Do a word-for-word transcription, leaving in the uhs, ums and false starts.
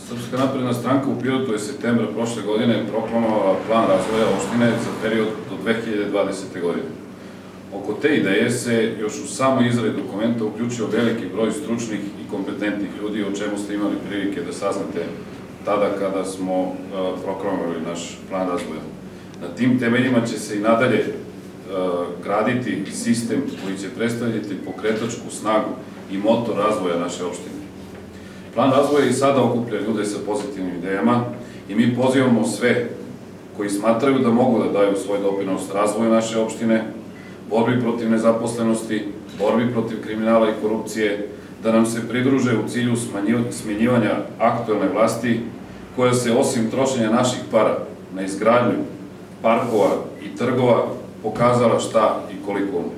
Srpska napredna stranka u Pirotu je septembra prošle godine proklamovala plan razvoja opštine za period do dve hiljade dvadesete. godine. Oko te ideje se još u samoj izradi dokumenta uključio veliki broj stručnih i kompetentnih ljudi, o čemu ste imali prilike da saznate tada kada smo proklamovali naš plan razvoja. Na tim temeljima će se i nadalje graditi sistem koji će predstavljati pokretačku snagu i motor razvoja naše opštine. Plan razvoja i sada okuplja ljude sa pozitivnim idejama i mi pozivamo sve koji smatraju da mogu da daju svoj doprinos razvoju naše opštine, borbi protiv nezaposlenosti, borbi protiv kriminala i korupcije, da nam se pridruže u cilju smenjivanja aktuelne vlasti koja se osim trošenja naših para na izgradnju parkova i trgova pokazala šta i koliko